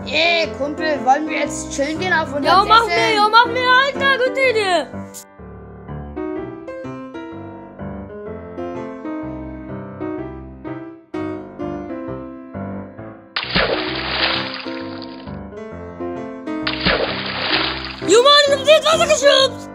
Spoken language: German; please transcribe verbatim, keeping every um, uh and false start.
Ey, Kumpel, wollen wir jetzt chillen gehen auf unseren Ja, machen wir, Sesseln? ja, machen wir, Alter, gute Idee. Junge, du bist ins Wasser geschubst.